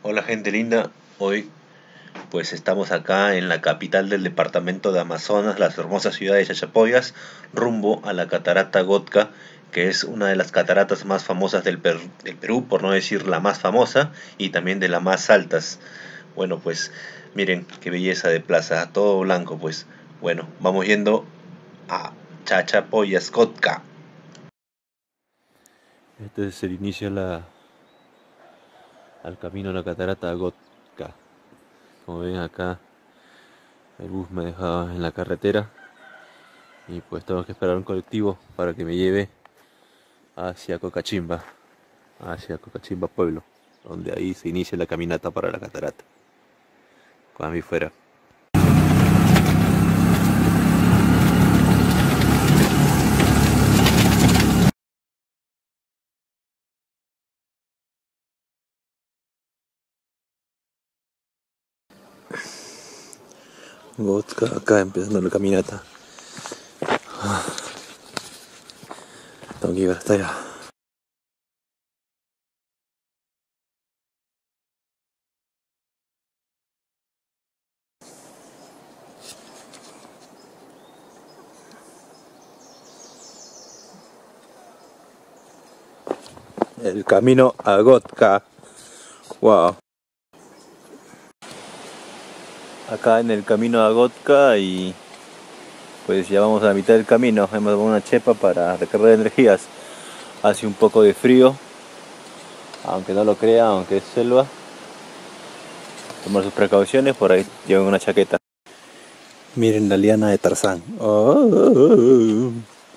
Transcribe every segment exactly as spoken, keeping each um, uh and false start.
Hola gente linda, hoy pues estamos acá en la capital del departamento de Amazonas, la hermosa ciudad de Chachapoyas, rumbo a la catarata Gotca, que es una de las cataratas más famosas del, Per- del Perú, por no decir la más famosa y también de las más altas. Bueno pues miren qué belleza de plaza, todo blanco pues. Bueno, vamos yendo a Chachapoyas Gotca. Este es el inicio a la- al camino a la catarata Gotca. Como ven acá, el bus me dejaba en la carretera y pues tengo que esperar un colectivo para que me lleve hacia Cocachimba, hacia Cocachimba Pueblo, donde ahí se inicia la caminata para la catarata. Cuando mí fuera. Vodka, acá empezando la caminata. Tengo que ir hasta allá. El camino a Gotca. Wow. Acá en el camino a Gotca y pues ya vamos a la mitad del camino. Hemos tomado una chepa para recargar energías. Hace un poco de frío, aunque no lo crea, aunque es selva. Tomar sus precauciones, por ahí llevan una chaqueta. Miren la liana de Tarzán. Oh, oh, oh.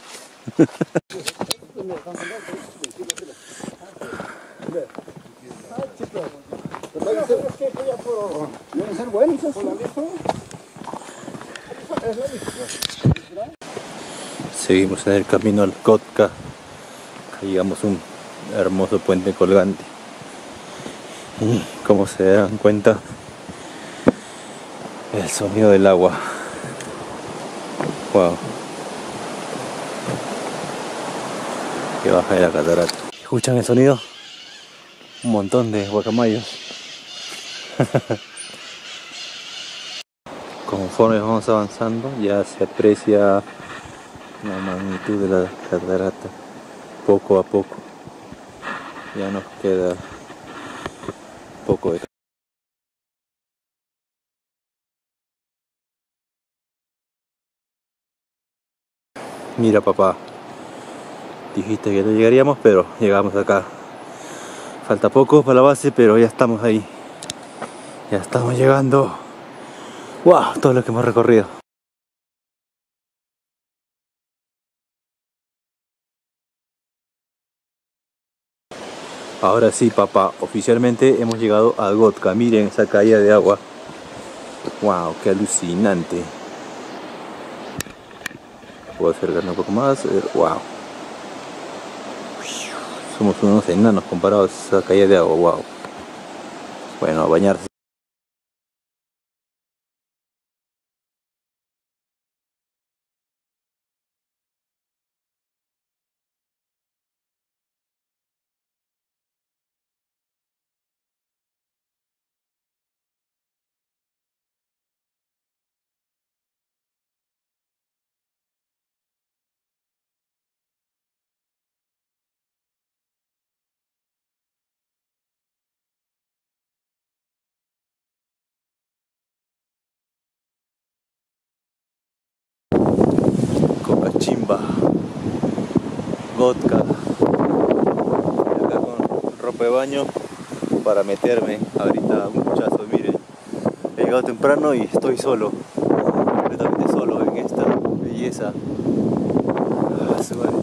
Seguimos en el camino al Gotca. Llegamos a un hermoso puente colgante. Y como se dan cuenta, el sonido del agua. Wow. Que baja de la catarata. ¿Escuchan el sonido? Un montón de guacamayos. Conforme vamos avanzando, ya se aprecia la magnitud de la catarata. Poco a poco. Ya nos queda poco de. Mira papá, dijiste que no llegaríamos, pero llegamos acá. Falta poco para la base, pero ya estamos ahí. Ya estamos llegando. ¡Wow! Todo lo que hemos recorrido. Ahora sí, papá, oficialmente hemos llegado a Gotca. Miren esa caída de agua. ¡Wow! ¡Qué alucinante! Puedo acercarme un poco más. ¡Wow! Somos unos enanos comparados a esa caída de agua. ¡Wow! Bueno, a bañarse. Cocachimba, Gotca. Y acá con ropa de baño para meterme ahorita un muchacho. Miren, he llegado temprano y estoy solo, completamente solo en esta belleza. Ah, se va.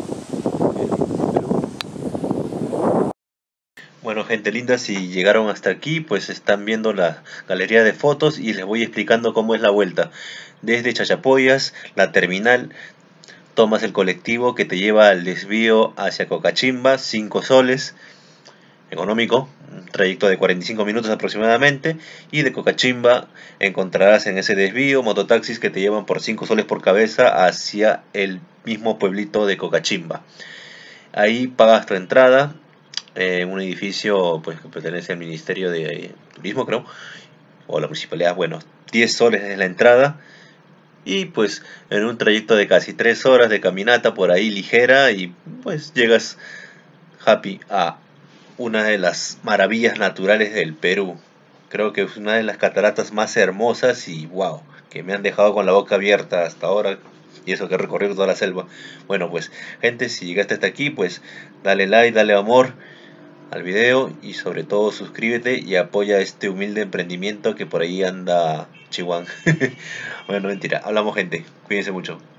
Bueno, gente linda, si llegaron hasta aquí, pues están viendo la galería de fotos y les voy explicando cómo es la vuelta. Desde Chachapoyas, la terminal, tomas el colectivo que te lleva al desvío hacia Cocachimba, cinco soles, económico, un trayecto de cuarenta y cinco minutos aproximadamente, y de Cocachimba encontrarás en ese desvío mototaxis que te llevan por cinco soles por cabeza hacia el mismo pueblito de Cocachimba. Ahí pagas tu entrada, eh, un edificio pues que pertenece al Ministerio de Turismo, creo, o la municipalidad. Bueno, diez soles es la entrada y pues en un trayecto de casi tres horas de caminata por ahí ligera y pues llegas happy a una de las maravillas naturales del Perú. Creo que es una de las cataratas más hermosas y wow, que me han dejado con la boca abierta hasta ahora. Y eso que he recorrido toda la selva. Bueno, pues, gente, si llegaste hasta aquí, pues dale like, dale amor al video y sobre todo suscríbete y apoya este humilde emprendimiento que por ahí anda Chihuahua. Bueno, mentira, hablamos, gente. Cuídense mucho.